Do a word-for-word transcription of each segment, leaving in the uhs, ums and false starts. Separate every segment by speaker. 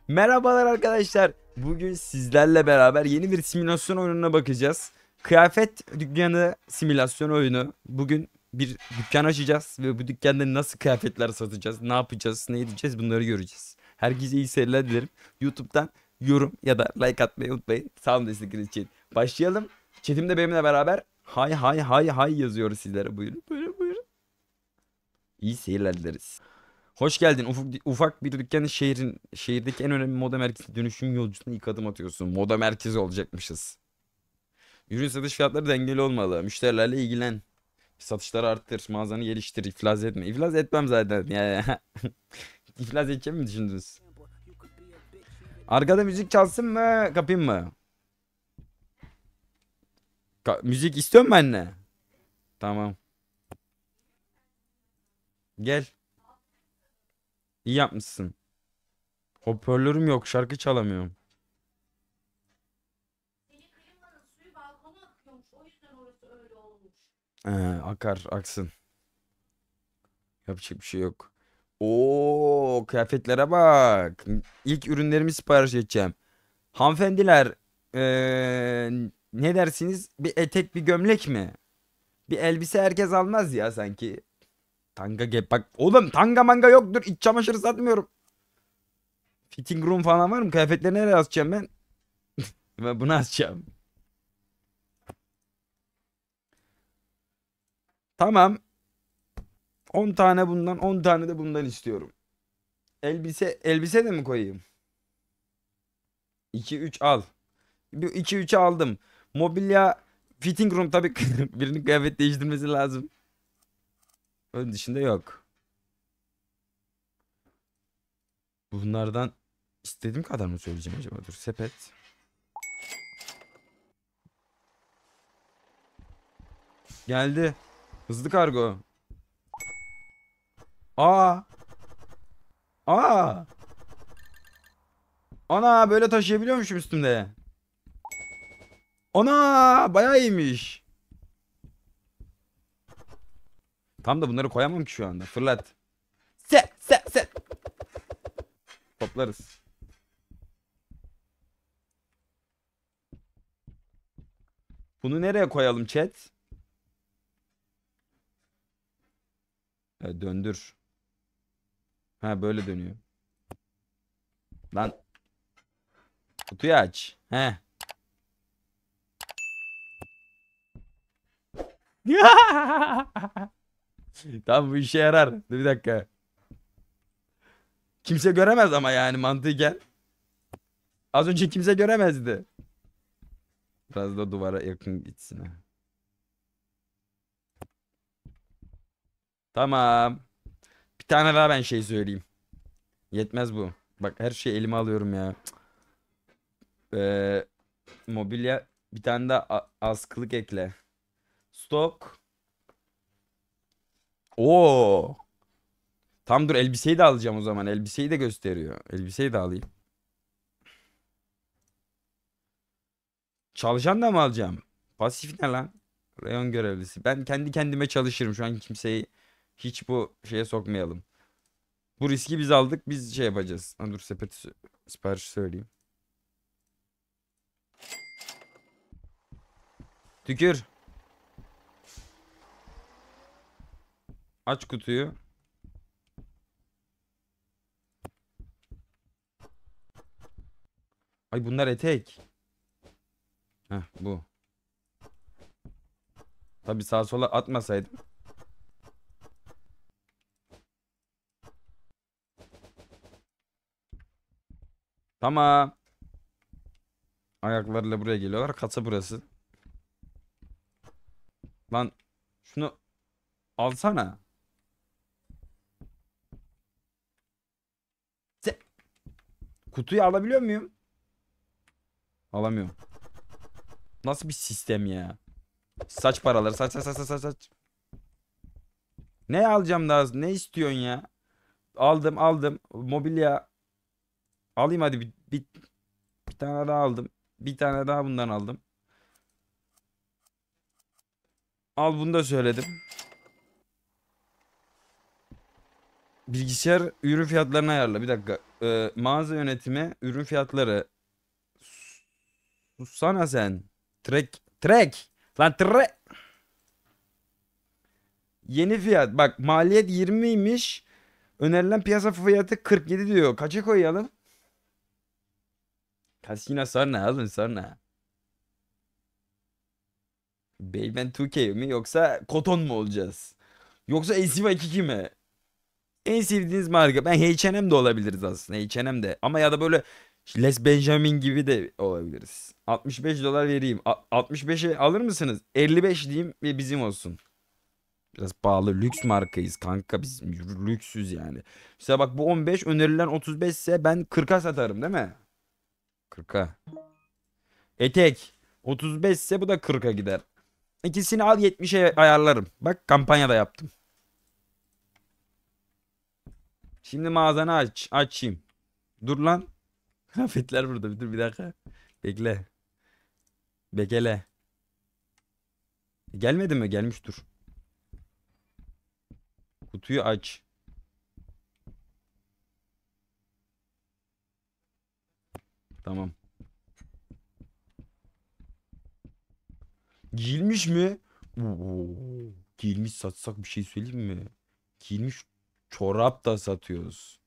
Speaker 1: Merhabalar arkadaşlar. Bugün sizlerle beraber yeni bir simülasyon oyununa bakacağız. Kıyafet dükkanı simülasyon oyunu. Bugün bir dükkan açacağız ve bu dükkanda nasıl kıyafetler satacağız, ne yapacağız, ne edeceğiz bunları göreceğiz. Herkese iyi seyirler dilerim. YouTube'dan yorum ya da like atmayı unutmayın. Sağ olun destekleriniz için. Başlayalım. Chatim de benimle beraber hay hay hay hay yazıyoruz sizlere. Buyurun buyurun buyurun. İyi seyirler dileriz. Hoş geldin. Ufuk, ufak bir dükkanın şehrin şehirdeki en önemli moda merkezi dönüşüm yolcusuna ilk adım atıyorsun. Moda merkezi olacakmışız. Ürün satış fiyatları dengeli olmalı. Müşterilerle ilgilen. Satışları arttır. Mağazanı geliştir. İflas etme. İflas etmem zaten. Yani iflas edeceğimi mi düşündünüz? Arkada müzik çalsın mı? Kapayım mı? Ka- müzik istiyor musun anne? Tamam. Gel. İyi yapmışsın. Hoparlörüm yok. Şarkı çalamıyorum.
Speaker 2: Senin klimanın suyu balkona akıyormuş. O yüzden orası öyle olmuş.
Speaker 1: Ee, akar aksın. Yapacak bir şey yok. Oo, kıyafetlere bak. İlk ürünlerimi sipariş edeceğim. Hanımefendiler, eee, ne dersiniz? Bir etek, bir gömlek mi? Bir elbise herkes almaz ya sanki. Tanga gel bak. Oğlum tanga manga yoktur. İç çamaşırı satmıyorum. Fitting room falan var mı? Kıyafetleri nereye asacağım ben? Ben bunu asacağım. Tamam. On tane bundan, on tane de bundan istiyorum. Elbise, elbise de mi koyayım? iki üç al. Bir iki üçü aldım. Mobilya fitting room tabii birinin kıyafet değiştirmesi lazım. Onun dışında yok. Bunlardan istediğim kadar mı söyleyeceğim acaba? Dur sepet. Geldi. Hızlı kargo. Aa. Aa. Ana böyle taşıyabiliyormuşum üstümde. Ana bayağı iyiymiş. Tam da bunları koyamam ki şu anda. Fırlat. Set set set. Toplarız. Bunu nereye koyalım chat? Ha, döndür. Ha böyle dönüyor. Lan kutuyu aç. He. Tamam bu işe yarar. Dur bir dakika. Kimse göremez ama yani mantıken. Az önce kimse göremezdi. Biraz da duvara yakın gitsin. Ha. Tamam. Bir tane daha ben şey söyleyeyim. Yetmez bu. Bak her şeyi elime alıyorum ya. Ee, mobilya bir tane daha a- askılık ekle. Stok. Oo. Tam dur elbiseyi de alacağım o zaman. Elbiseyi de gösteriyor. Elbiseyi de alayım. Çalışan da mı alacağım? Pasif ne lan? Reyon görevlisi. Ben kendi kendime çalışırım. Şu an kimseyi hiç bu şeye sokmayalım. Bu riski biz aldık. Biz şey yapacağız. Ha, dur sepeti sö- sipariş söyleyeyim. Tükür. Aç kutuyu. Ay bunlar etek. Heh bu. Tabii sağa sola atmasaydım. Tamam. Ayaklarıyla buraya geliyorlar. Kasa burası. Lan şunu alsana. Se- Kutuyu alabiliyor muyum? Alamıyorum. Nasıl bir sistem ya? Saç paraları saç saç saç saç saç. Ne alacağım daha? Ne istiyorsun ya? Aldım aldım. Mobilya alayım hadi bir, bir, bir tane daha aldım. Bir tane daha bundan aldım. Al bunu da söyledim. Bilgisayar ürün fiyatlarını ayarla. Bir dakika. e, mağaza yönetimi, ürün fiyatları. Sussana sen. Trek. Trek. Lan trek. Yeni fiyat. Bak maliyet yirmiymiş. Önerilen piyasa fiyatı kırk yedi diyor. Kaça koyalım? Kasino sonra alın sonra. Beymen iki K mi yoksa Koton mu olacağız? Yoksa A C Y iki iki mi? En sevdiğiniz marka. Ben H and M de olabiliriz aslında. H and M de. Ama ya da böyle Les Benjamin gibi de olabiliriz. altmış beş dolar vereyim. A- altmış beşe alır mısınız? elli beş diyeyim ve bizim olsun. Biraz pahalı lüks markayız kanka, biz lüksüz yani. Mesela bak bu on beş, önerilen otuz beş ise ben kırka satarım değil mi? kırka. Etek otuz beş ise bu da kırka gider. İkisini al yetmişe ayarlarım. Bak kampanya da yaptım. Şimdi mağazanı aç. Açayım. Dur lan. Kıyafetler burada. Bir dur bir dakika. Bekle. Bekele. Gelmedi mi? Gelmiş dur. Kutuyu aç. Tamam. Giyilmiş mi? Oo, giyilmiş satsak bir şey söyleyeyim mi? Giyilmiş çorap da satıyoruz.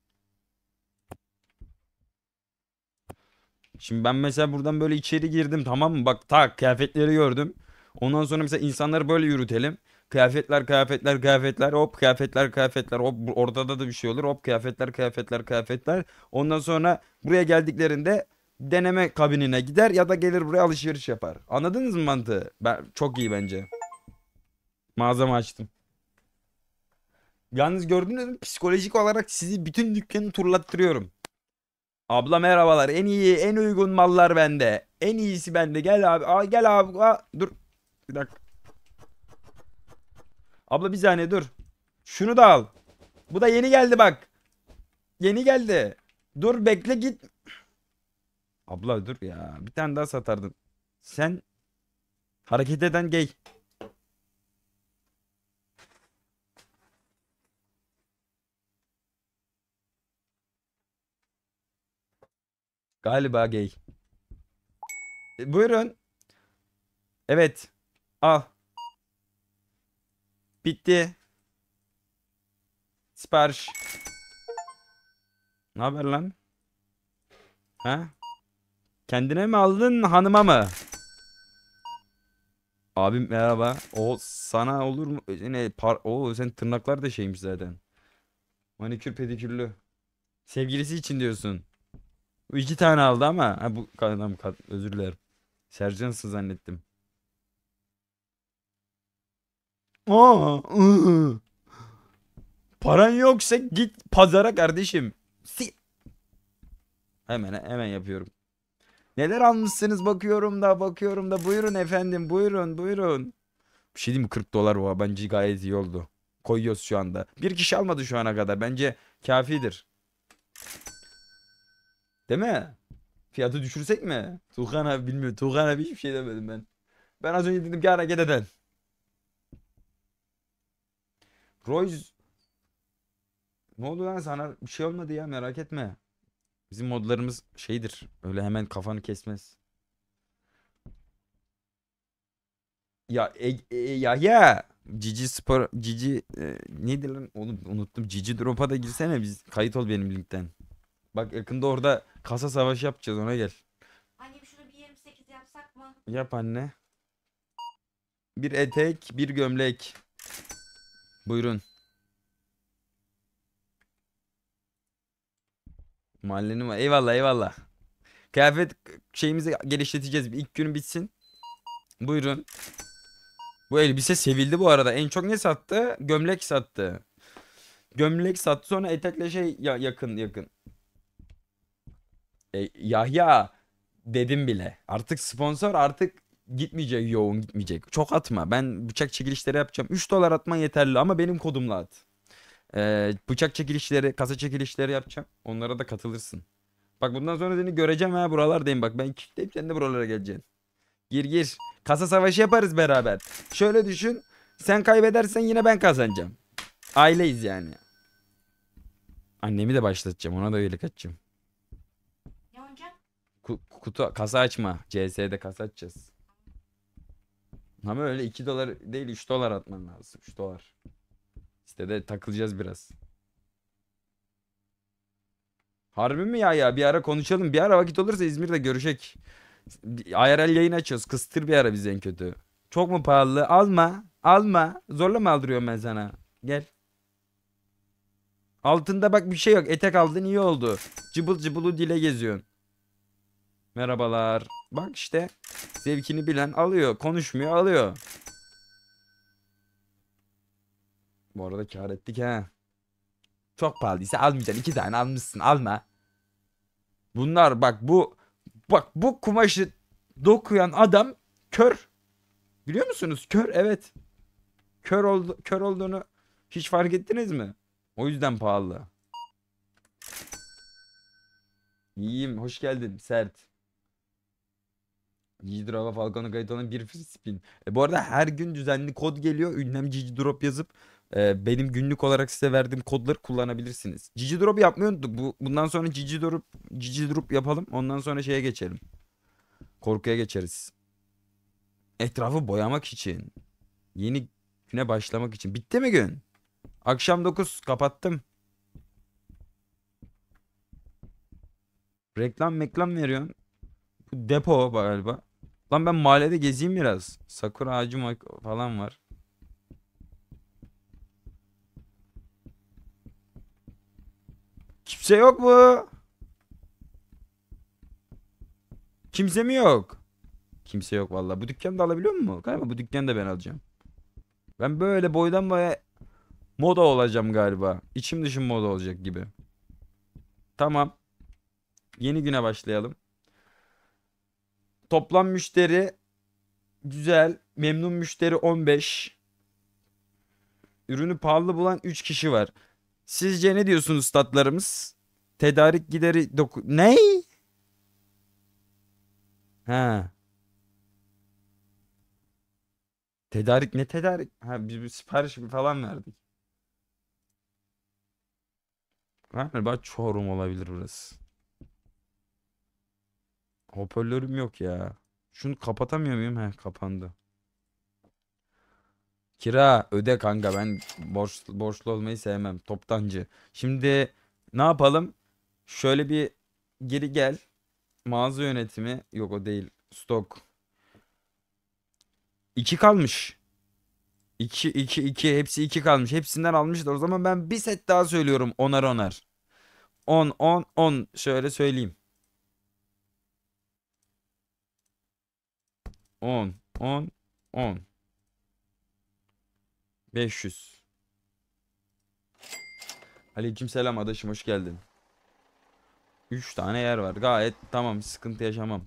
Speaker 1: Şimdi ben mesela buradan böyle içeri girdim, tamam mı? Bak tak kıyafetleri gördüm. Ondan sonra mesela insanları böyle yürütelim. Kıyafetler kıyafetler kıyafetler hop kıyafetler kıyafetler hop bu- ortada da bir şey olur, hop kıyafetler kıyafetler kıyafetler. Ondan sonra buraya geldiklerinde deneme kabinine gider ya da gelir buraya alışveriş yapar. Anladınız mı mantığı? Ben, çok iyi bence. Mağazamı açtım. Yalnız gördünüz mü, psikolojik olarak sizi bütün dükkanı turlattırıyorum. Abla merhabalar. En iyi, en uygun mallar bende. En iyisi bende. Gel abi. Aa, gel abi. Aa, dur. Bir dakika. Abla bir saniye dur. Şunu da al. Bu da yeni geldi bak. Yeni geldi. Dur bekle git. Abla dur ya. Bir tane daha satardın. Sen hareket eden gay. Galiba gay. E, buyurun. Evet. Al. Bitti. Sipariş. Ne haber lan? Ha? Kendine mi aldın hanıma mı? Abim merhaba. O sana olur mu? Ne par o sen tırnaklar da şeymiş zaten. Manikür pedikürlü. Sevgilisi için diyorsun. Bu iki tane aldı ama. Ha bu kadın özür dilerim. Sercansın zannettim. Aa, ıı. Paran yoksa git pazara kardeşim. Si hemen hemen yapıyorum. Neler almışsınız bakıyorum da bakıyorum da buyurun efendim buyurun buyurun. Bir şey diyeyim mi, kırk dolar o bence gayet iyi oldu. Koyuyoruz şu anda. Bir kişi almadı şu ana kadar, bence kafidir. Değil mi? Fiyatı düşürsek mi? Tuğhan abi bilmiyor. Tuğhan abi hiçbir şey demedim ben. Ben az önce dedim ki hareket eden. Royce ne oldu lan sana? Bir şey olmadı ya, merak etme. Bizim modlarımız şeydir. Öyle hemen kafanı kesmez. Ya e, e, ya ya Cici Spor Cici e, neydi lan oğlum, unuttum. Cici Drop'a da girsene, biz kayıt ol benim linkten. Bak yakında orada kasa savaşı yapacağız, ona gel.
Speaker 2: Annem şunu bir yirmi sekiz yapsak mı?
Speaker 1: Yap anne. Bir etek, bir gömlek. Buyurun. Mahallenin var. Eyvallah eyvallah. Kıyafet şeyimizi geliştireceğiz. Bir ilk günü bitsin. Buyurun. Bu elbise sevildi bu arada. En çok ne sattı? Gömlek sattı. Gömlek sattı, sonra etekle şey ya yakın yakın. E, Yahya dedim bile. Artık sponsor artık gitmeyecek, yoğun gitmeyecek. Çok atma. Ben bıçak çekilişleri yapacağım. üç dolar atman yeterli ama benim kodumla at. Ee, bıçak çekilişleri, kasa çekilişleri yapacağım. Onlara da katılırsın. Bak bundan sonra seni göreceğim ha, buralardayım bak. Ben kilitleyip sen de buralara geleceksin. Gir gir. Kasa savaşı yaparız beraber. Şöyle düşün. Sen kaybedersen yine ben kazanacağım. Aileyiz yani. Annemi de başlatacağım. Ona da üyelik açacağım.
Speaker 2: oynayacağım?
Speaker 1: Ku- kutu kasa açma. C S'de kasa açacağız. Ama öyle iki dolar değil üç dolar atman lazım. üç dolar. Sitede takılacağız biraz. Harbi mi ya ya bir ara konuşalım. Bir ara vakit olursa İzmir'de görüşek. Bir I R L yayın açıyoruz. Kıstır bir ara bizi en kötü. Çok mu pahalı? Alma. Alma. Zorla mı aldırıyorum ben sana? Gel. Altında bak bir şey yok. Etek aldın iyi oldu. Cıbıl cıbılı dile geziyorsun. Merhabalar. Bak işte. Zevkini bilen alıyor. Konuşmuyor alıyor. Bu arada kâr ettik ha. Çok pahalıysa almayacaksın. İki tane almışsın. Alma. Bunlar bak bu. Bak bu kumaşı dokuyan adam kör. Biliyor musunuz? Kör evet. Kör oldu, kör olduğunu hiç fark ettiniz mi? O yüzden pahalı. İyiyim. Hoş geldin. Sert. Cici Drop'a Falcon'a kayıt olan bir free spin. E, bu arada her gün düzenli kod geliyor. Ünlem Cici Drop yazıp e, benim günlük olarak size verdiğim kodları kullanabilirsiniz. Cici Drop yapmayı unuttuk. Bu, bundan sonra Cici Drop, Cici Drop yapalım. Ondan sonra şeye geçelim. Korkuya geçeriz. Etrafı boyamak için. Yeni güne başlamak için. Bitti mi gün? Akşam dokuz kapattım. Reklam meklam veriyorsun. Bu depo galiba. Lan ben mahallede gezeyim biraz. Sakura ağacı mak- falan var. Kimse yok mu? Kimse mi yok? Kimse yok vallahi. Bu dükkanı da alabiliyor mu? Galiba bu dükkanı da ben alacağım. Ben böyle boydan boya moda olacağım galiba. İçim dışım moda olacak gibi. Tamam. Yeni güne başlayalım. Toplam müşteri güzel. Memnun müşteri on beş. Ürünü pahalı bulan üç kişi var. Sizce ne diyorsunuz statlarımız? Tedarik gideri doku... Ne? Ha. Tedarik ne tedarik? Ha biz bir sipariş falan verdik. Galiba Çorum olabilir burası. Hoparlörüm yok ya. Şunu kapatamıyor muyum? He kapandı. Kira öde kanka ben borç, borçlu olmayı sevmem. Toptancı. Şimdi ne yapalım? Şöyle bir geri gel. Mağaza yönetimi. Yok o değil. Stok. iki kalmış. iki iki iki hepsi iki kalmış. Hepsinden almışlar. O zaman ben bir set daha söylüyorum. Onar onar. on on on şöyle söyleyeyim. on on on beş yüz. Aleykümselam adaşım hoş geldin. üç tane yer var. Gayet tamam sıkıntı yaşamam.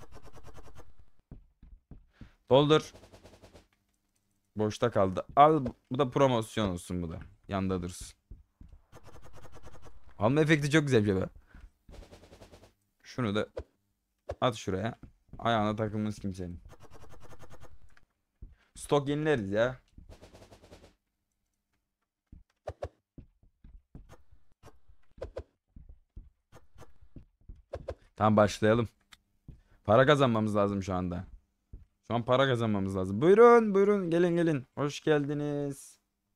Speaker 1: Doldur. Boşta kaldı. Al bu da promosyon olsun bu da. Yanda dursun. Alma efekti çok güzel bir şey be. Şunu da at şuraya. Ayağına takılmaz kimsenin. Stok yenileriz ya. Tamam başlayalım. Para kazanmamız lazım şu anda. Şu an para kazanmamız lazım. Buyurun buyurun gelin gelin. Hoş geldiniz.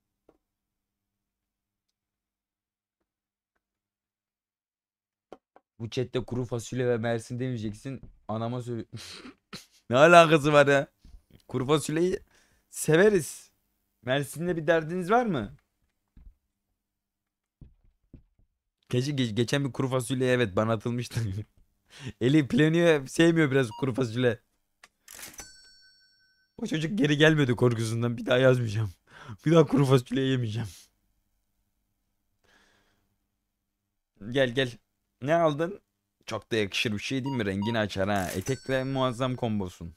Speaker 1: Bu chatte kuru fasulye ve Mersin demeyeceksin. Anama söyle. Ne alakası var ya? Kuru fasulyeyi severiz. Mersin'le bir derdiniz var mı? Gece, ge- geçen bir kuru fasulye evet bana atılmıştı. Eli planiyor sevmiyor biraz kuru fasulye. O çocuk geri gelmedi korkusundan bir daha yazmayacağım. Bir daha kuru fasulye yemeyeceğim. Gel gel. Ne aldın? Çok da yakışır bir şey değil mi? Rengini açar ha. Etekle muazzam kombosun.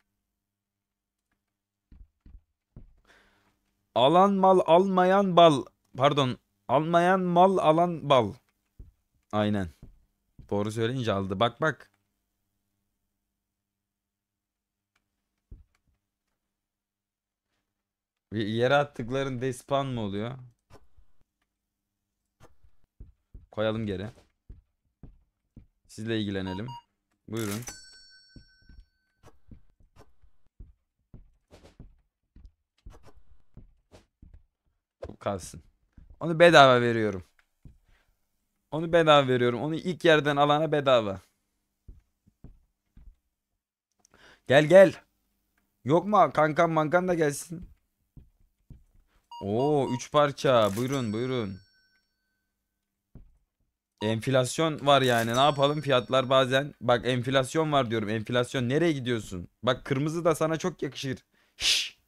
Speaker 1: Alan mal almayan bal. Pardon. Almayan mal alan bal. Aynen. Doğru söyleyince aldı. Bak bak. Bir yere attıkların despawn mı oluyor? Koyalım geri. Sizle ilgilenelim. Buyurun. Bu kalsın. Onu bedava veriyorum. Onu bedava veriyorum. Onu ilk yerden alana bedava. Gel gel. Yok mu kankan mankan da gelsin. Oo üç parça. Buyurun buyurun. Enflasyon var yani. Ne yapalım fiyatlar bazen. Bak enflasyon var diyorum. Enflasyon nereye gidiyorsun? Bak kırmızı da sana çok yakışır. Şşş.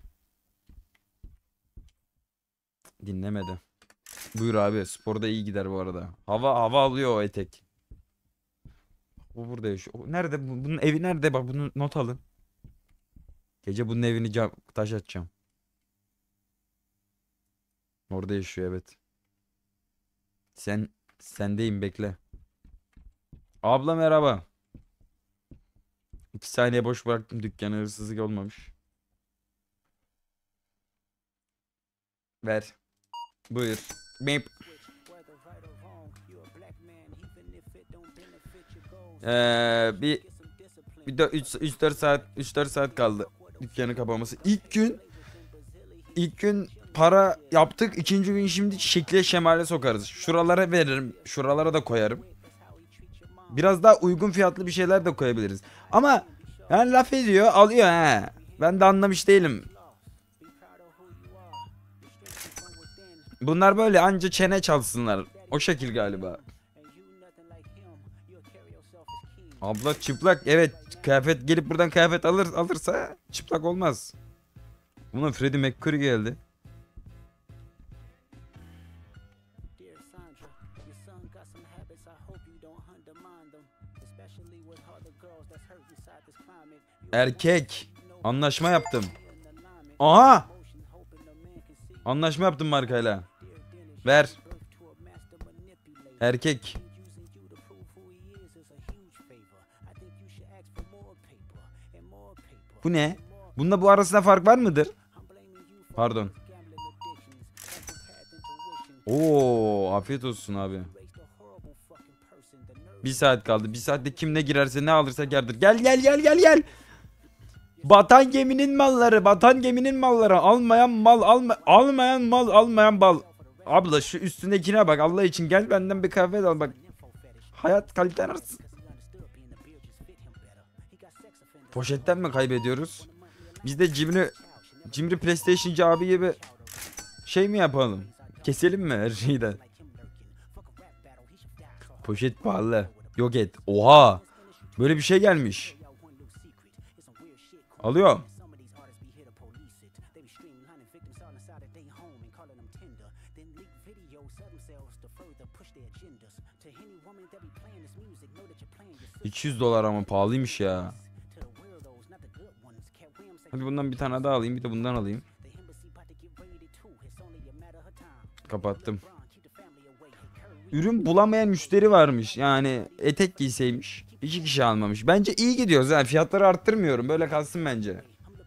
Speaker 1: Dinlemedi. Buyur abi. Sporda iyi gider bu arada. Hava hava alıyor o etek. O burada yaşıyor. O nerede? Bu- Bunun evi nerede? Bak bunu not alın. Gece bunun evini cam, taş atacağım. Orada yaşıyor evet. Sen sendeyim bekle. Abla merhaba. İki saniye boş bıraktım dükkanı hırsızlık olmamış. Ver. Buyur. Bip. Ee, bir bir de üç dört saat üç dört saat kaldı dükkanı kapaması. İlk gün ilk gün para yaptık. İkinci gün şimdi şekle şemale sokarız. Şuralara veririm. Şuralara da koyarım. Biraz daha uygun fiyatlı bir şeyler de koyabiliriz. Ama yani laf ediyor, alıyor he. Ben de anlamış değilim. Bunlar böyle anca çene çalsınlar. O şekil galiba. Abla çıplak. Evet, kıyafet gelip buradan kıyafet alır alırsa çıplak olmaz. Buna Freddie Mercury geldi. Erkek. Anlaşma yaptım. Aha. Anlaşma yaptım markayla. Ver. Erkek. Bu ne? Bunda bu arasında fark var mıdır? Pardon. Oo, afiyet olsun abi. Bir saat kaldı. Bir saatte kim ne girerse ne alırsa kârdır. Gel gel gel gel gel. Batan geminin malları, batan geminin malları. Almayan mal, alma, almayan mal, almayan bal. Abla şu üstündekine bak. Allah için gel benden bir kahve al bak. Hayat kaliten artsın. Poşetten mi kaybediyoruz? Biz de cimri cimri PlayStation'cı abi gibi şey mi yapalım? Keselim mi her şeyden? Poşet pahalı. Yok et. Oha. Böyle bir şey gelmiş. Alıyor. iki yüz dolar ama pahalıymış ya. Hadi bundan bir tane daha alayım, bir de bundan alayım. Kapattım. Ürün bulamayan müşteri varmış. Yani etek giyseymiş. İki kişi almamış. Bence iyi gidiyoruz. Yani fiyatları arttırmıyorum. Böyle kalsın bence.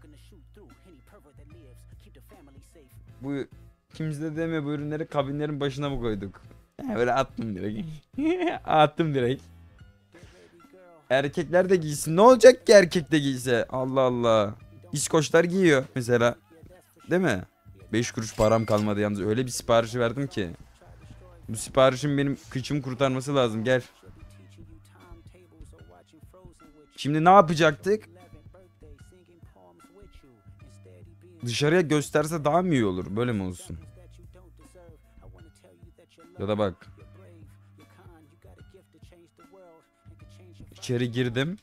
Speaker 1: Bu kimse deme bu ürünleri kabinlerin başına mı koyduk? Yani böyle attım direkt. Attım direkt. Erkekler de giysin. Ne olacak ki erkek de giyse? Allah Allah. İskoçlar giyiyor mesela. Değil mi? beş kuruş param kalmadı yalnız. Öyle bir siparişi verdim ki. Bu siparişin benim kıçımı kurtarması lazım. Gel. Şimdi ne yapacaktık? Dışarıya gösterse daha mı iyi olur? Böyle mi olsun? Ya da bak. İçeri girdim.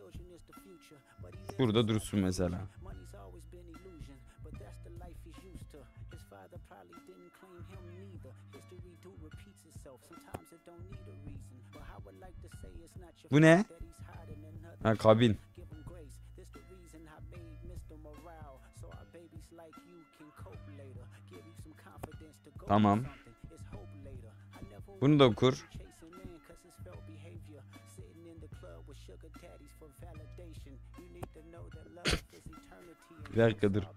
Speaker 1: Burada dursun mesela. Bu ne? Ha, kabin. Tamam. Bunu da kur. Bir dakika dur.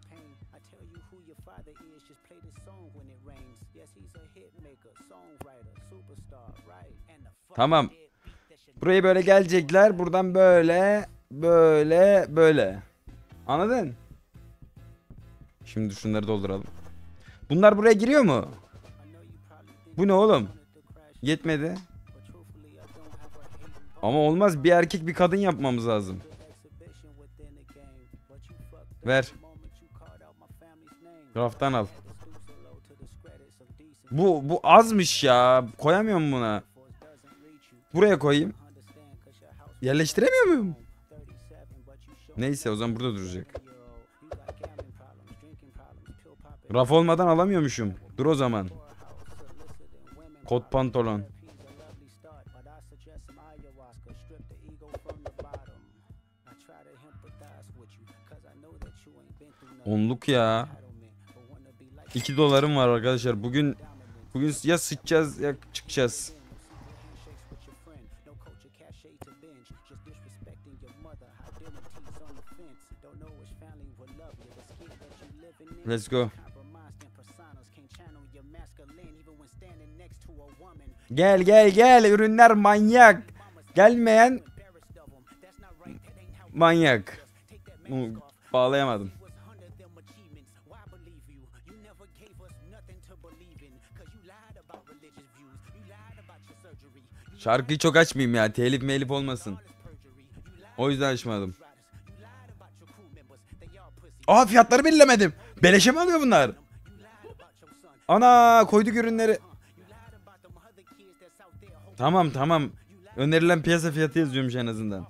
Speaker 1: Tamam. Buraya böyle gelecekler. Buradan böyle böyle böyle. Anladın? Şimdi şunları dolduralım. Bunlar buraya giriyor mu? Bu ne oğlum? Yetmedi. Ama olmaz, bir erkek bir kadın yapmamız lazım. Ver. Raftan al. Bu bu azmış ya. Koyamıyorum buna. Buraya koyayım. Yerleştiremiyor muyum? Neyse, o zaman burada duracak. Raf olmadan alamıyormuşum. Dur o zaman. Kot pantolon. Onluk ya. iki dolarım var arkadaşlar. Bugün bugün ya sıçacağız ya çıkacağız. Let's go. Gel gel gel, ürünler manyak. Gelmeyen manyak. Bağlayamadım. Şarkıyı çok açmayayım ya, telif melif olmasın. O yüzden açmadım. Aa, fiyatları belirlemedim. Beleşe mi alıyor bunlar? Ana, koyduk ürünleri. Tamam tamam. Önerilen piyasa fiyatı yazıyormuş en azından.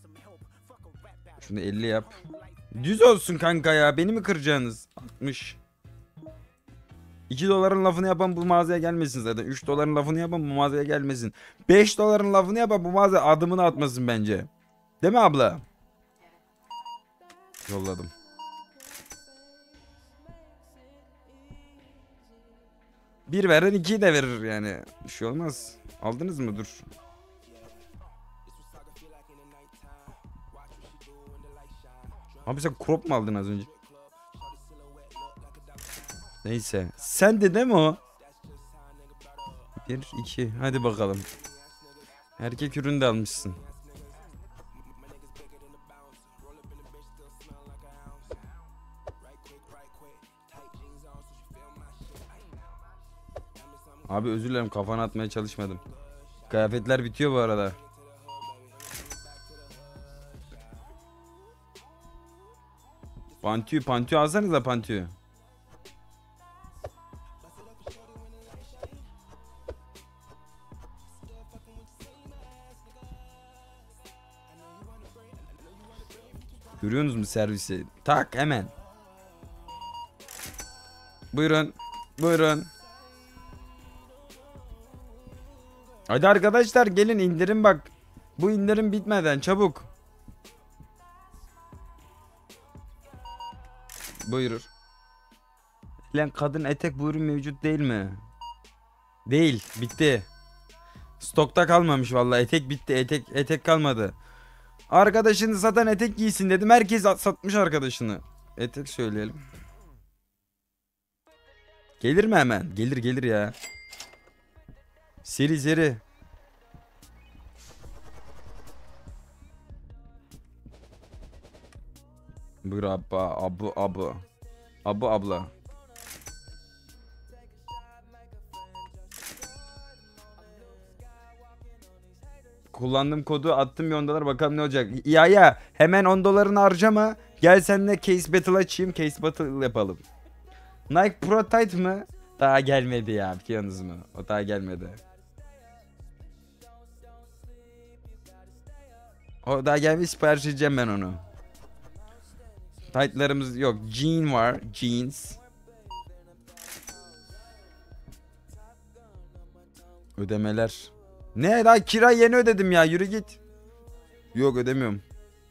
Speaker 1: Şunu elli yap. Düz olsun kanka ya. Beni mi kıracaksınız? altmış. iki doların lafını yapan bu mağazaya gelmesin zaten. üç doların lafını yapan bu mağazaya gelmesin. beş doların lafını yapan bu mağazaya adımını atmasın bence. Değil mi abla? Yolladım. Bir veren ikiyi de verir yani. Bir şey olmaz. Aldınız mı? Dur. Abi sen crop mu aldın az önce? Neyse. Sen de değil mi o? Bir, iki. Hadi bakalım. Erkek ürünü de almışsın. Abi özür dilerim, kafana atmaya çalışmadım. Kıyafetler bitiyor bu arada. Pantü, pantü alsanıza pantü. Görüyorsunuz mu servisi? Tak hemen. Buyurun. Buyurun. Hadi arkadaşlar gelin, indirim bak. Bu indirim bitmeden çabuk. Buyurur. Lan kadın etek bu ürün mevcut değil mi? Değil, bitti. Stokta kalmamış vallahi, etek bitti, etek etek kalmadı. Arkadaşını satan etek giysin dedim, herkes satmış arkadaşını. Etek söyleyelim. Gelir mi hemen? Gelir gelir ya. Seri seri. Buyur abba, abu abu. Abu abla. Kullandığım kodu attım, bir on dolar, bakalım ne olacak. Ya ya hemen on dolarını harcama. Gel seninle case battle açayım. Case battle yapalım. Nike Pro Tight mı? Daha gelmedi ya, biliyorsunuz mu? O daha gelmedi. O daha gelmiş, sipariş edeceğim ben onu. Tight'larımız yok. Jean var. Jeans. Ödemeler. Ne daha kira yeni ödedim ya, yürü git. Yok ödemiyorum.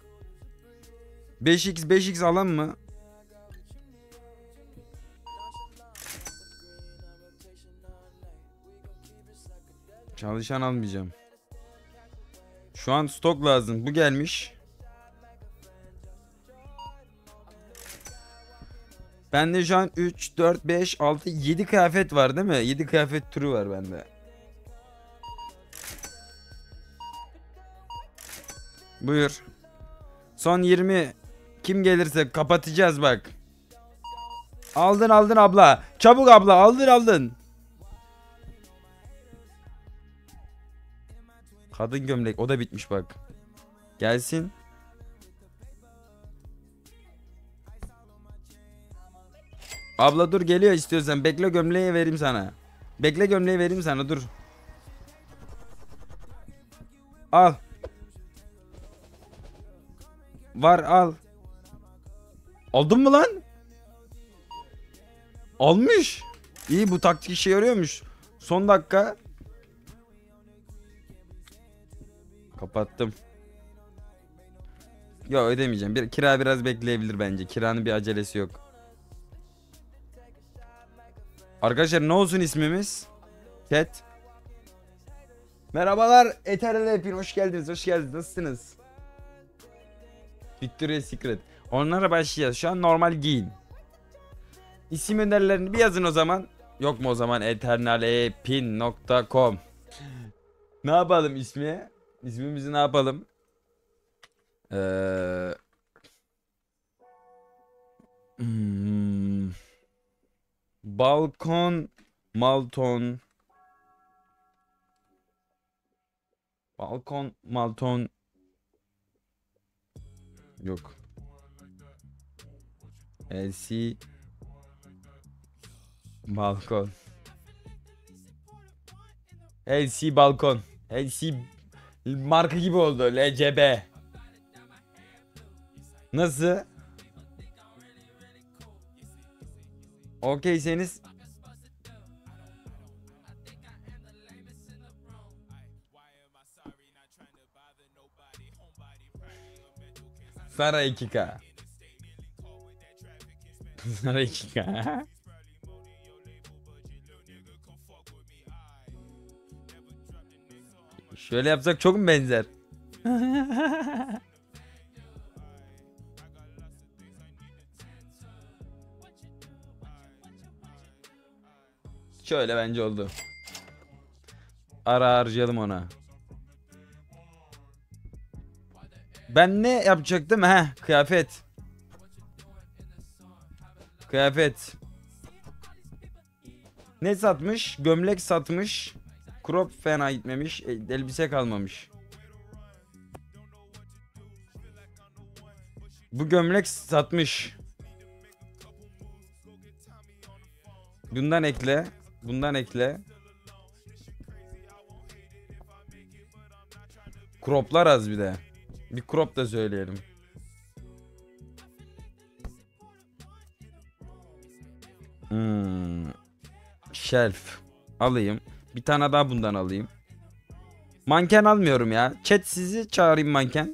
Speaker 1: beş x beş x alan mı? Çalışan almayacağım. Şu an stok lazım. Bu gelmiş. Bende şu an üç, dört, beş, altı, yedi kıyafet var değil mi? yedi kıyafet türü var bende. Buyur. Son yirmi. Kim gelirse kapatacağız bak. Aldın aldın abla. Çabuk abla, aldın aldın. Kadın gömlek, o da bitmiş bak. Gelsin. Abla dur, geliyor istiyorsan. Bekle, gömleği vereyim sana. Bekle, gömleği vereyim sana, dur. Al. Var, al. Aldın mı lan? Almış. İyi, bu taktik işe yarıyormuş. Son dakika. Kapattım. Yok, ödemeyeceğim. Bir kira biraz bekleyebilir bence. Kiranın bir acelesi yok. Arkadaşlar ne olsun ismimiz? Cat. Merhabalar. Eternal Hepin, hoş geldiniz. Hoş geldiniz. Nasılsınız? Victoria's Secret. Onlara başlayacağız. Şu an normal giyin. İsim önerilerini bir yazın o zaman. Yok mu o zaman eternalhepin nokta com. Ne yapalım ismi? İsmimizi ne yapalım? Ee, hmm, Balkon Malton. Balkon Malton. Yok. L C Balkon. L C Balkon. L C marka gibi oldu. L C B. Nasıl? Okeyseniz Sara iki K. Sara iki K. Şöyle yapsak çok mu benzer? Şöyle bence oldu. Ara harcayalım ona. Ben ne yapacaktım? Heh, kıyafet. Kıyafet. Ne satmış? Gömlek satmış. Crop fena gitmemiş. E, elbise kalmamış. Bu gömlek satmış. Bundan ekle. Bundan ekle. Croplar az bir de. Bir crop da söyleyelim. Hmm. Shelf. Alayım. Bir tane daha bundan alayım. Manken almıyorum ya. Chat, sizi çağırayım manken.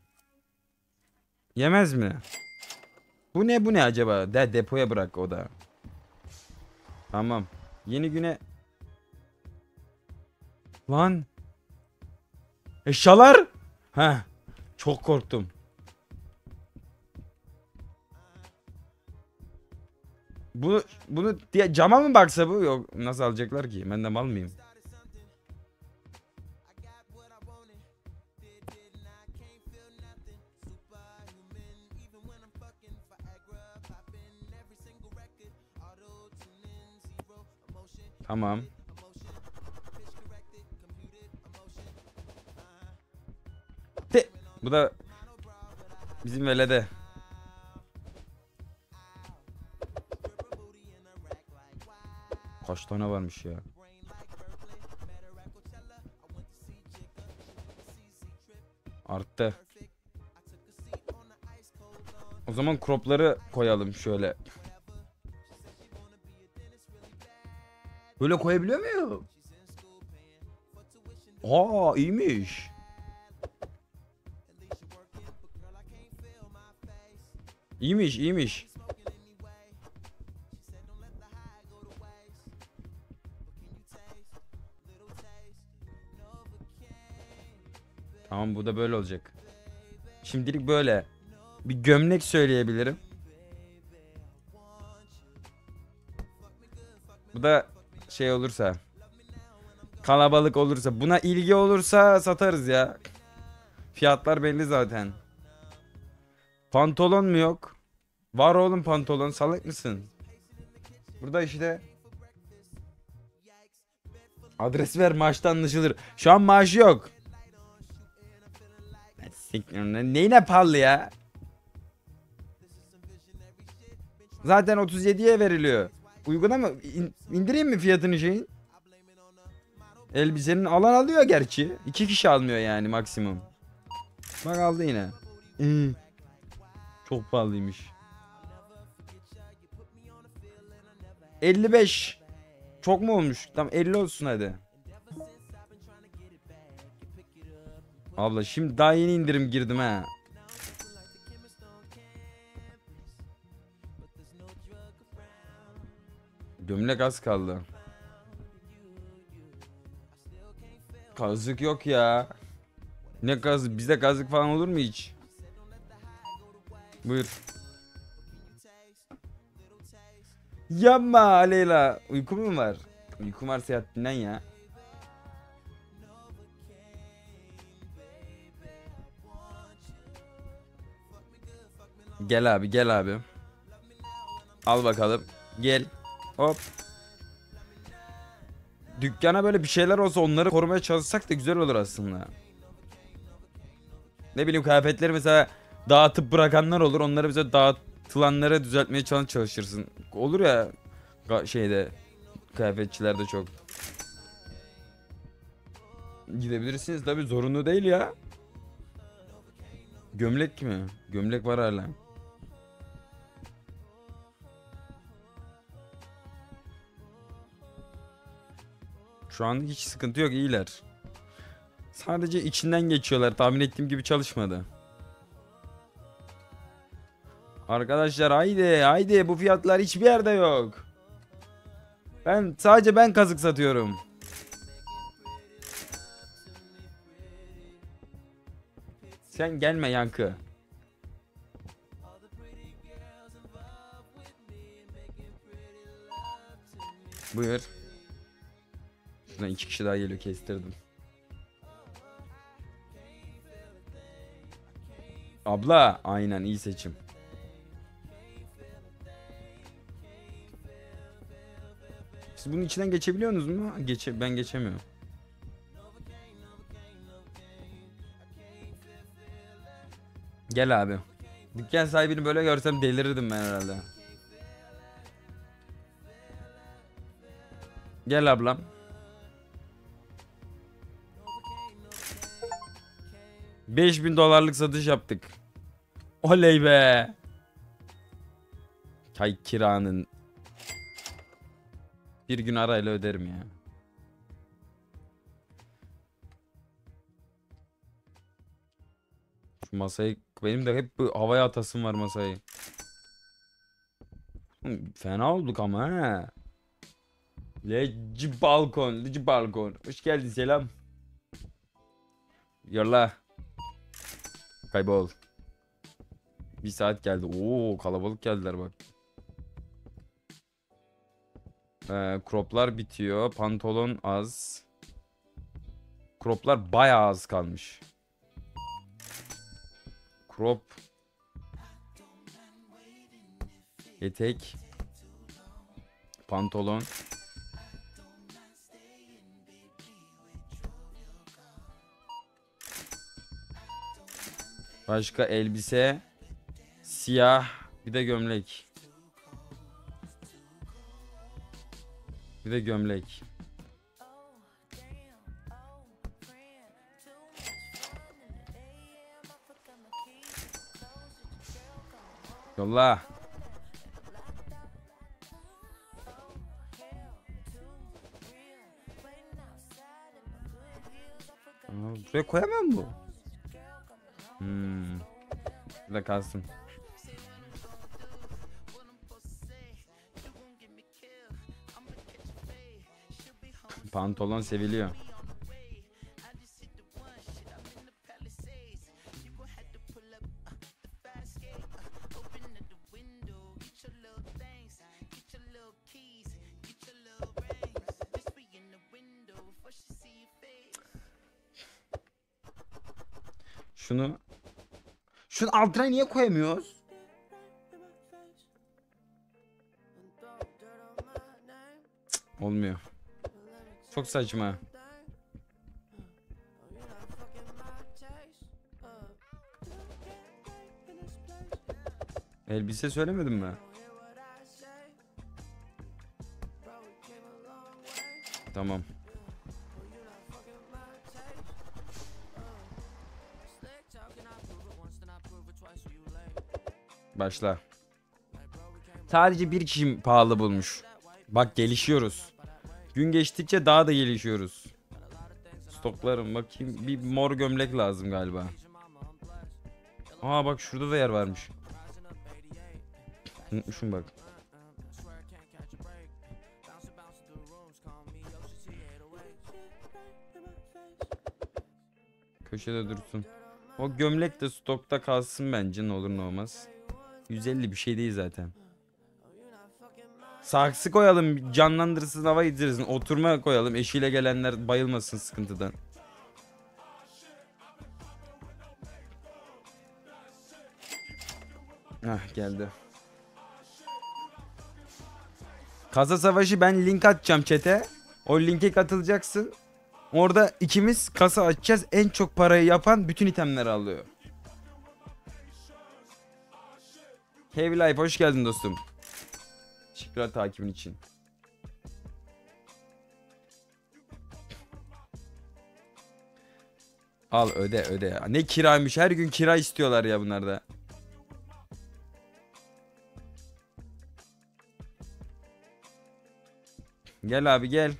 Speaker 1: Yemez mi? Bu ne, bu ne acaba? De depoya bırak o da. Tamam. Yeni güne. Lan. Eşyalar. Heh. Çok korktum. Bu bunu diye cama mı baksa bu? Yok, nasıl alacaklar ki? Ben de mal mıyım? Tamam. De. Bu da bizim velede. Kaç tane varmış ya? Arttı. O zaman cropları koyalım şöyle. Böyle koyabiliyor muyum? Aa, iyiymiş. İyiymiş, iyiymiş. Tamam, bu da böyle olacak. Şimdilik böyle. Bir gömlek söyleyebilirim. Bu da şey olursa, kalabalık olursa, buna ilgi olursa satarız ya. Fiyatlar belli zaten. Pantolon mu yok? Var oğlum pantolon, salak mısın? Burada işte. Adres ver, maaşta anlaşılır. Şu an maaşı yok. Neyine pahalı ya? Zaten otuz yediye veriliyor. Uyguna mı? İn- indireyim mi fiyatını şeyin? Elbisenin alan alıyor gerçi. İki kişi almıyor yani maksimum. Bak aldı yine. Hmm. Çok pahalıymış. elli beş. Çok mu olmuş? Tamam elli olsun hadi. Abla şimdi daha yeni indirim girdim ha. Gömlek az kaldı. Kazık yok ya. Ne kazık? Bizde kazık falan olur mu hiç? Buyur. Yapma Aleyla. Uyku mu var? Uykum varsa yat dinlen ya. Gel abi gel abi. Al bakalım. Gel. Hop. Dükkana böyle bir şeyler olsa onları korumaya çalışsak da güzel olur aslında. Ne bileyim kıyafetleri mesela dağıtıp bırakanlar olur. Onları bize dağıtılanları düzeltmeye çalış çalışırsın. Olur ya şeyde kıyafetçilerde çok. Gidebilirsiniz tabi zorunlu değil ya. Gömlek mi? Gömlek var hala. Şu an hiç sıkıntı yok, iyiler. Sadece içinden geçiyorlar. Tahmin ettiğim gibi çalışmadı. Arkadaşlar haydi haydi, bu fiyatlar hiçbir yerde yok. Ben sadece ben kazık satıyorum. Sen gelme Yankı. Buyur. Şuradan iki kişi daha geliyor, kestirdim. Abla aynen, iyi seçim. Siz bunun içinden geçebiliyorsunuz mu? Geçe ben geçemiyorum. Gel abi. Dükkan sahibini böyle görsem delirirdim ben herhalde. Gel ablam. beş bin dolarlık satış yaptık. Oley be. Kay kiranın. Bir gün arayla öderim ya. Şu masayı, benim de hep bu havaya atasım var masayı. Fena olduk ama he. Leci balkon, leci balkon. Hoş geldin, selam. Yolla. Kaybol. Bir saat geldi. Oo, kalabalık geldiler bak. Ee, croplar bitiyor. Pantolon az. Croplar bayağı az kalmış. Crop. Etek. Pantolon. Başka elbise. Siyah. Bir de gömlek. Bir de gömlek. Yolla. Aa, buraya koyamam mı? Hmm. Burada kalsın. Pantolon seviliyor. Şunu. Şunun altına niye koyamıyoruz? Cık, olmuyor. Çok saçma. Elbise söylemedim mi? Tamam. Başla. Sadece bir kişi pahalı bulmuş. Bak gelişiyoruz. Gün geçtikçe daha da gelişiyoruz. Stoklarım bakayım. Bir mor gömlek lazım galiba. Aa bak şurada da yer varmış. Unutmuşum bak. Köşede dursun. O gömlek de stokta kalsın bence, ne olur ne olmaz. yüz elli bir şey değil zaten. Saksı koyalım, canlandırsın, hava yedirsin. Oturma koyalım, eşiyle gelenler bayılmasın sıkıntıdan. Hah geldi. Kasa savaşı, ben link atacağım chat'e. O linke katılacaksın. Orada ikimiz kasa açacağız. En çok parayı yapan bütün itemleri alıyor. Heavy Life hoş geldin dostum. Teşekkürler takibin için. Al öde öde. Ne kiraymış, her gün kira istiyorlar ya bunlar da. Gel abi gel.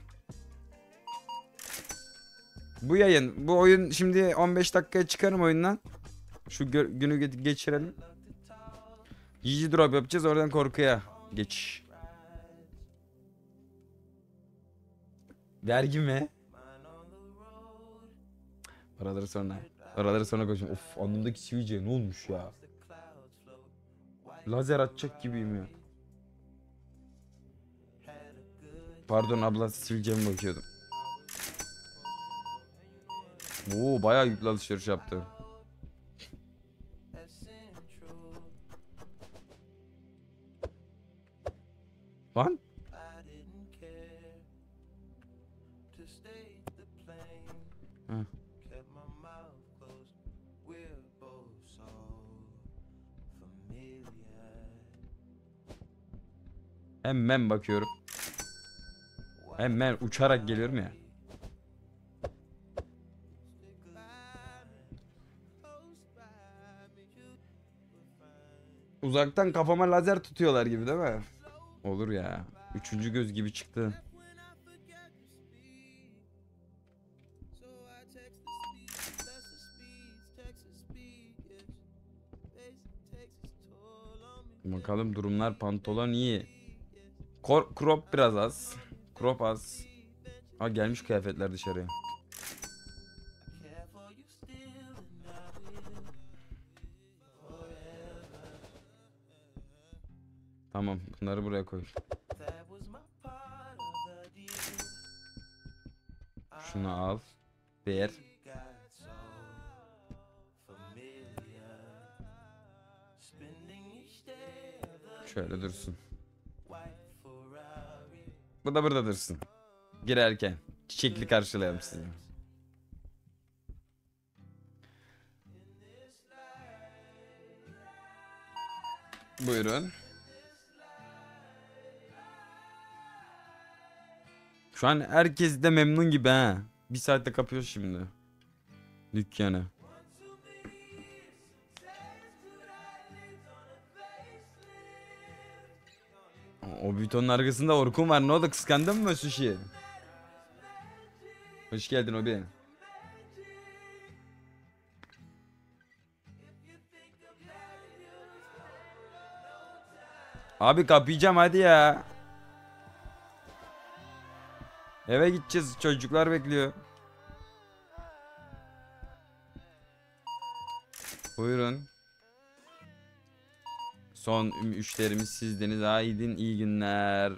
Speaker 1: Bu yayın, bu oyun şimdi on beş dakikaya çıkarım oyundan. Şu günü ge geçirelim. G G drop yapacağız, oradan korkuya geç. Vergi mi? Oraları sonra. Oraları sonra koşayım. Of, alnımdaki sivilce ne olmuş ya? Lazer atacak gibiyim ya. Pardon abla, sivilceme bakıyordum. Oo bayağı yüklü alışveriş yaptı. Lan? Heh. Hemen bakıyorum. Hemen uçarak geliyorum ya. Uzaktan kafama lazer tutuyorlar gibi değil mi? Olur ya. Üçüncü göz gibi çıktı. Bakalım durumlar, pantolon iyi. Kor crop biraz az. Crop az. Ha gelmiş kıyafetler dışarıya. Tamam, bunları buraya koy. Şunu al. Ver. Şöyle dursun. Bu da burada dursun. Girerken çiçekli karşılayalım sizi. Buyurun. Şu an herkes de memnun gibi ha. Bir saatte kapıyoruz şimdi dükkanı. O bütonun arkasında Orkun var. Ne oldu, kıskandın mı sushi? Hoş geldin Obi. Abi kapayacağım hadi ya. Eve gideceğiz, çocuklar bekliyor. Buyurun. Son müşterimiz sizdiniz. Aydın iyi günler.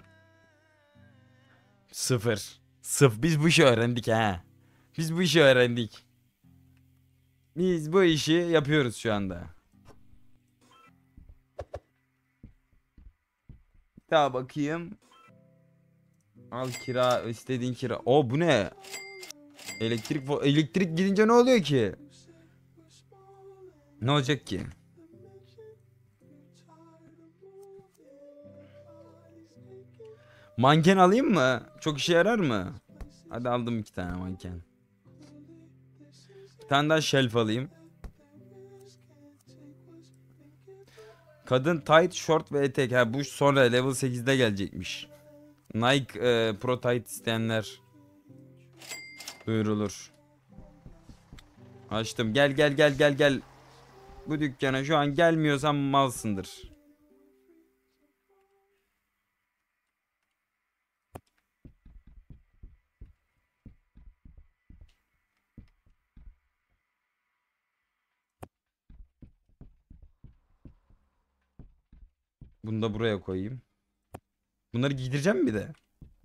Speaker 1: Sıfır. Sıfır. Biz bu işi öğrendik ha. Biz bu işi öğrendik. Biz bu işi yapıyoruz şu anda. Daha bakayım. Al kira, istediğin kira. O bu ne? Elektrik elektrik gidince ne oluyor ki? Ne olacak ki? Manken alayım mı? Çok işe yarar mı? Hadi aldım iki tane manken. Bir tane daha shelf alayım. Kadın tight, short ve etek. Ha bu sonra level sekizde gelecekmiş. Nike e, Pro Tight isteyenler buyurulur. Açtım. Gel gel gel gel gel. Bu dükkana şu an gelmiyorsan malsındır. Bunu da buraya koyayım. Bunları giydireceğim mi bir de?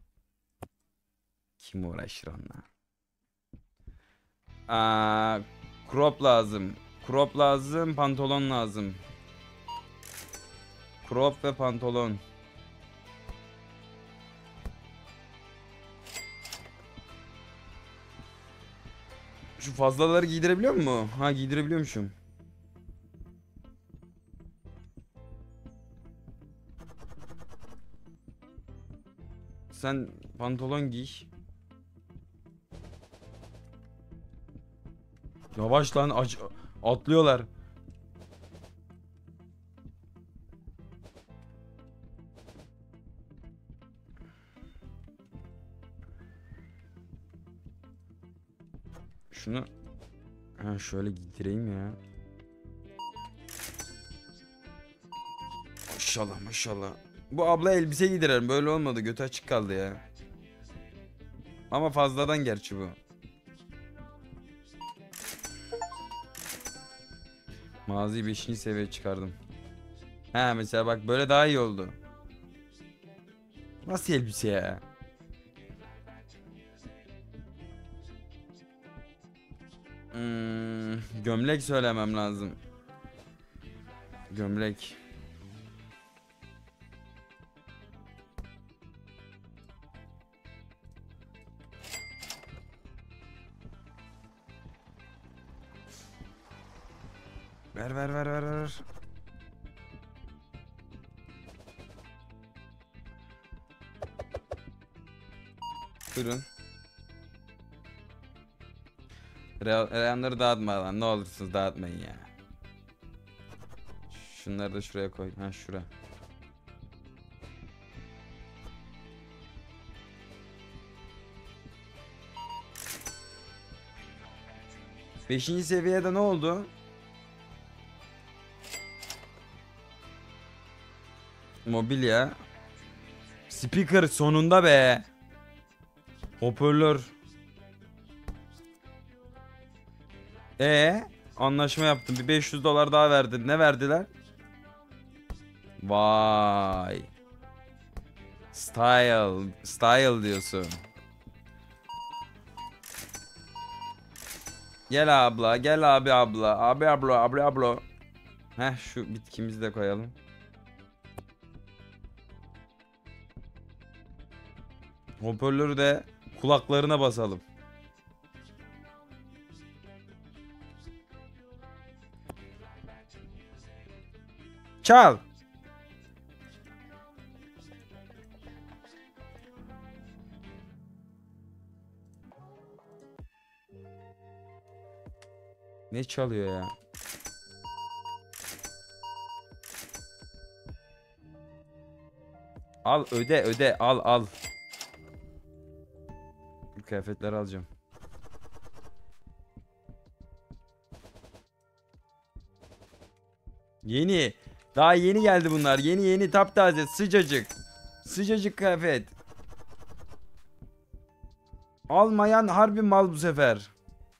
Speaker 1: Kim uğraşır onunla? Aa, crop lazım. Crop lazım, pantolon lazım. Crop ve pantolon. Şu fazlaları giydirebiliyor mu? Ha giydirebiliyormuşum. Sen pantolon giy. Yavaş lan aç atlıyorlar. Şunu ha şöyle giydireyim ya. Maşallah maşallah. Bu abla elbise giydirelim. Böyle olmadı. Götü açık kaldı ya. Ama fazladan gerçi bu. Mağazayı beşinci seviyeye çıkardım. He mesela bak böyle daha iyi oldu. Nasıl elbise ya? Hmm, gömlek söylemem lazım. Gömlek. Ver ver ver ver ver. Buyurun. Reyanları dağıtma lan. Ne olursunuz dağıtmayın ya. Şunları da şuraya koy. Ha şura. Beşinci seviyede ne oldu? Mobilya. Speaker sonunda be. Hoparlör. E anlaşma yaptım. Bir beş yüz dolar daha verdin. Ne verdiler? Vay. Style. Style diyorsun. Gel abla. Gel abi abla. Abi abla. Abi abla. Heh şu bitkimizi de koyalım. Hoparlörü de kulaklarına basalım. Çal. Ne çalıyor ya? Al öde öde al al. Kıyafetleri alacağım. Yeni. Daha yeni geldi bunlar. Yeni yeni taptaze sıcacık. Sıcacık kıyafet. Almayan harbi mal bu sefer.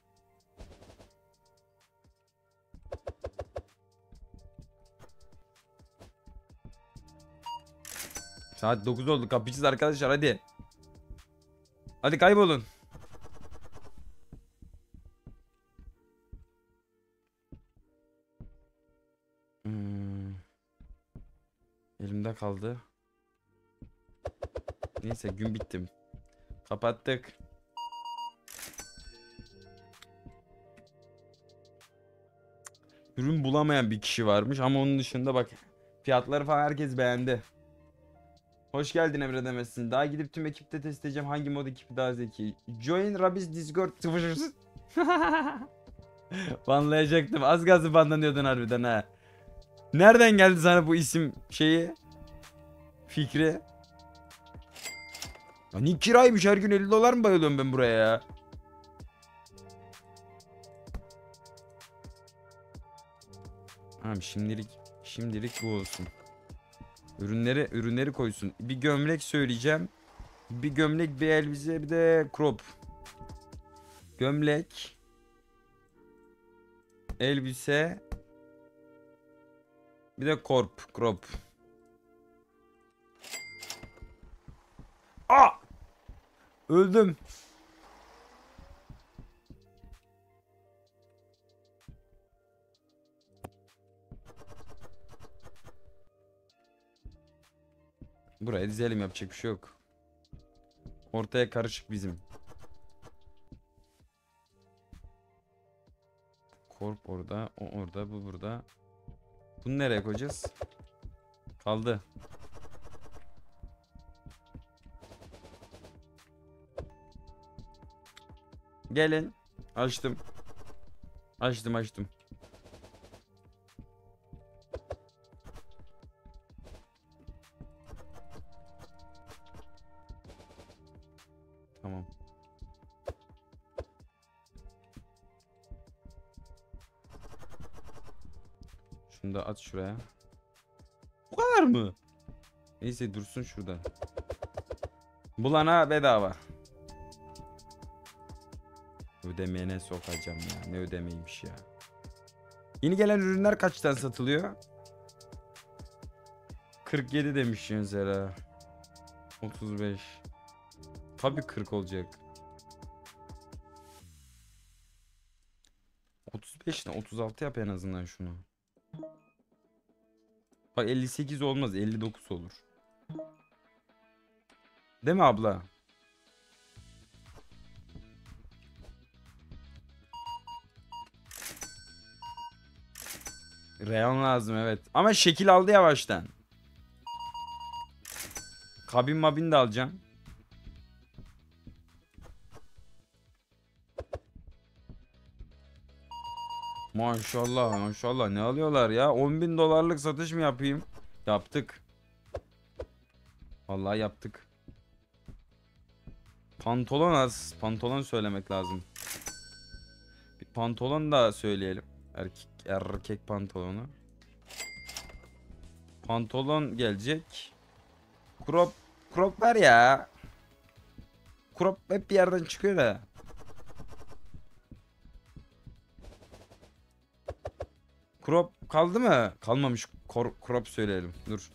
Speaker 1: Saat dokuz oldu. Kapışacağız arkadaşlar hadi. Hadi kaybolun. Hmm. Elimde kaldı. Neyse gün bittim. Kapattık. Ürün bulamayan bir kişi varmış ama onun dışında bak fiyatları falan herkes beğendi. Hoş geldin Emre demezsin. Daha gidip tüm ekipte test edeceğim hangi mod ekibi daha zeki. Join Rabbiz Discord. Banlayacaktım. Az gazı banlanıyordun harbiden ha. Nereden geldi sana bu isim şeyi? Fikri? Hani kiraymış, her gün elli dolar mı bayılıyorum ben buraya ya? Tamam şimdilik şimdilik bu olsun. Ürünleri ürünleri koysun. Bir gömlek söyleyeceğim. Bir gömlek, bir elbise, bir de crop. Gömlek, elbise, bir de korp, crop. Aa! Öldüm. Buraya dizelim, yapacak bir şey yok. Ortaya karışık bizim. Korp orada, o orada, bu burada. Bunu nereye koyacağız? Kaldı. Gelin. Açtım. Açtım açtım. Tamam. Şunu da at şuraya. Bu kadar mı? Neyse dursun şurada. Bulana bedava. Ödemeyene sokacağım ya. Ne ödemeymiş ya. Yeni gelen ürünler kaçtan satılıyor? kırk yedi demiş mesela. otuz beş. Tabii kırk olacak. otuz beş ne? otuz altı yap en azından şunu. Bak elli sekiz olmaz, elli dokuz olur. Değil mi abla? Reyon lazım evet. Ama şekil aldı yavaştan. Kabin mabin de alacağım. Maşallah maşallah, ne alıyorlar ya? on bin dolarlık satış mı yapayım? Yaptık. Vallahi yaptık. Pantolon az. Pantolon söylemek lazım. Bir pantolon da söyleyelim. Erkek, erkek pantolonu. Pantolon gelecek. Crop, crop var ya. Crop hep bir yerden çıkıyor da. Crop kaldı mı? Kalmamış. Kor, crop söyleyelim. Dur.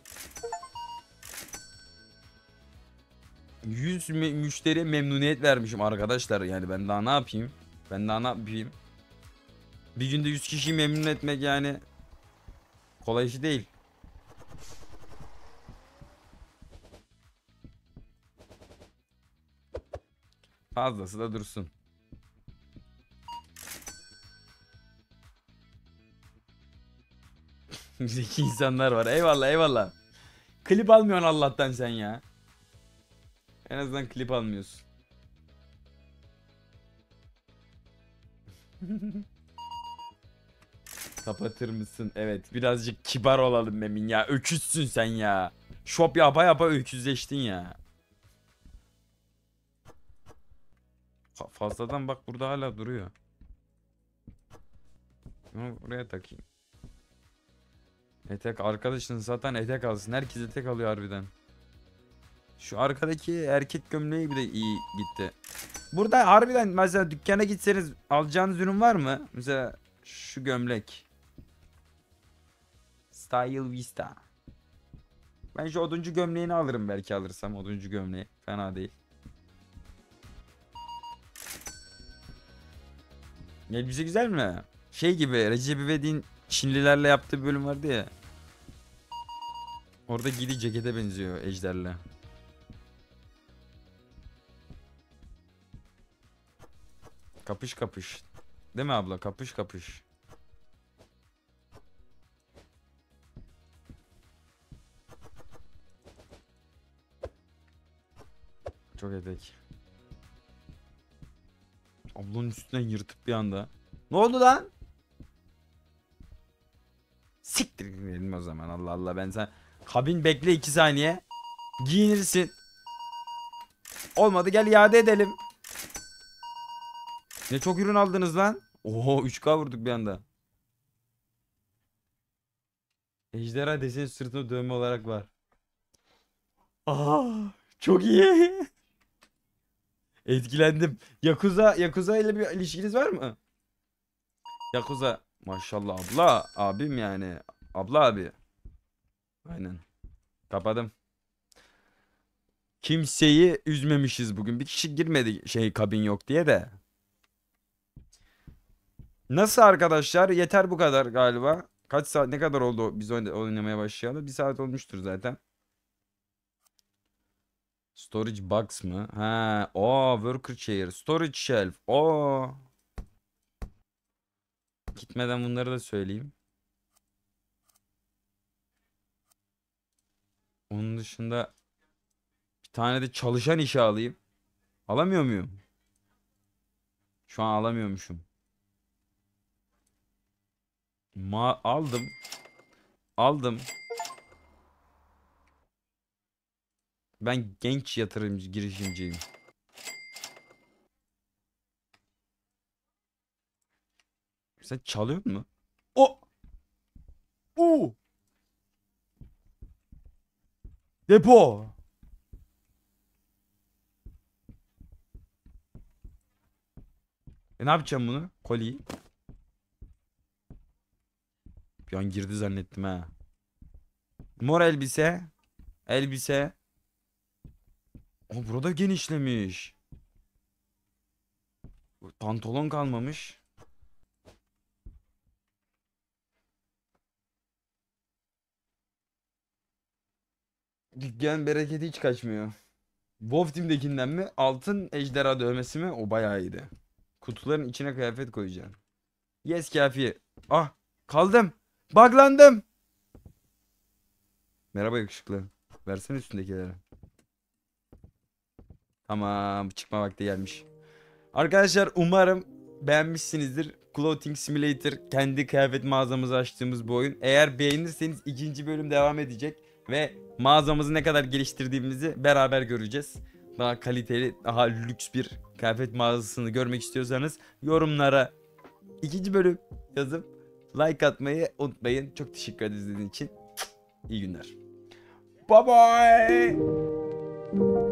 Speaker 1: yüz me müşteri memnuniyet vermişim arkadaşlar. Yani ben daha ne yapayım? Ben daha ne yapayım? Bir günde yüz kişiyi memnun etmek yani kolay iş değil. Fazlası da dursun. Zeki insanlar var. Eyvallah eyvallah. Klip almıyorsun Allah'tan sen ya. En azından klip almıyorsun. Kapatır mısın? Evet. Birazcık kibar olalım Memin ya. Öküzsün sen ya. Shop yapa yapa öküzleştin ya. Fa- Fazladan bak burada hala duruyor. Bunu buraya takayım. Etek arkadaşın zaten etek alsın. Herkes etek alıyor harbiden. Şu arkadaki erkek gömleği bir de iyi gitti. Burada harbiden mesela dükkana gitseniz alacağınız ürün var mı? Mesela şu gömlek. Style Vista. Ben şu oduncu gömleğini alırım belki, alırsam oduncu gömleği. Fena değil. Elbise güzel mi? Şey gibi Recep İvedik'in Çinlilerle yaptığı bir bölüm vardı ya. Orada giydiği cekete benziyor ejderle. Kapış kapış. Değil mi abla? Kapış kapış. Çok etek. Ablanın üstünden yırtıp bir anda. Ne oldu lan? Siktir gidelim o zaman, Allah Allah, ben sen. Kabin bekle iki saniye. Giyinirsin. Olmadı gel iade edelim. Ne çok ürün aldınız lan. Oho üç K vurduk bir anda. Ejderha deseni sırtında dövme olarak var. Aa, çok iyi. Etkilendim. Yakuza, Yakuza ile bir ilişkiniz var mı? Yakuza. Maşallah abla. Abim yani. Abla abi. Aynen. Kapadım. Kimseyi üzmemişiz bugün. Bir kişi girmedi şey kabin yok diye de. Nasıl arkadaşlar? Yeter bu kadar galiba. Kaç saat ne kadar oldu biz oyna- oynamaya başlayalı? Bir saat olmuştur zaten. Storage box mı? Ha, o worker chair, storage shelf. O. Gitmeden bunları da söyleyeyim. Onun dışında bir tane de çalışan işe alayım. Alamıyor muyum? Şu an alamıyormuşum. Ma aldım. Aldım. Ben genç yatırımcı girişimciyim. Sen çalıyor mu? O. U. Depo. E ne yapacağım bunu? Koliyi. Bir an girdi zannettim ha. Mor elbise. Elbise. O burada genişlemiş. Pantolon kalmamış. Dükkan bereketi hiç kaçmıyor. WoW Team'dekinden mi? Altın ejderha dövmesi mi? O bayağı iyiydi. Kutuların içine kıyafet koyacağım. Yes kafi. Ah kaldım. Buglandım. Merhaba yakışıklı. Versene üstündekileri. Tamam çıkma vakti gelmiş. Arkadaşlar umarım beğenmişsinizdir. Clothing Simulator kendi kıyafet mağazamızı açtığımız bu oyun. Eğer beğenirseniz ikinci bölüm devam edecek. Ve mağazamızı ne kadar geliştirdiğimizi beraber göreceğiz. Daha kaliteli, daha lüks bir kıyafet mağazasını görmek istiyorsanız yorumlara ikinci bölüm yazıp like atmayı unutmayın. Çok teşekkür ederiz izlediğiniz için. İyi günler. Bye bye.